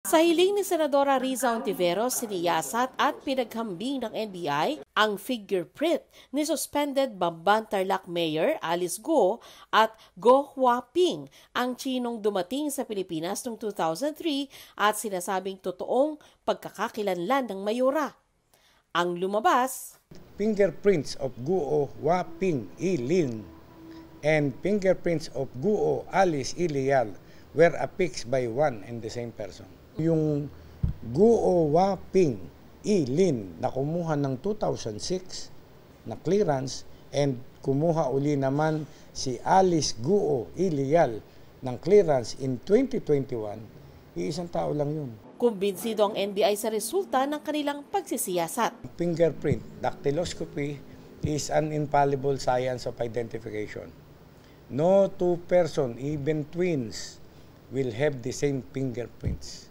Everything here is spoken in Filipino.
Sa hiling ni Senadora Riza Ontiveros, siniyasat at pinaghambing ng NBI ang fingerprint ni suspended Bamban Tarlac Mayor Alice Go at Go Huaping, ang Chinong dumating sa Pilipinas noong 2003 at sinasabing totoong pagkakakilanlan ng mayora. Ang lumabas, fingerprints of Guo Huaping Ilin and fingerprints of Guo Alice Ilial were affixed by one and the same person. Yung Guo Huaping Ilin na kumuha ng 2006 na clearance and kumuha uli naman si Alice Guo Ilial ng clearance in 2021, iisang tao lang yun. kumbinsido ang NBI sa resulta ng kanilang pagsisiyasat. Fingerprint, dactyloscopy is an infallible science of identification. No two person, even twins, will have the same fingerprints.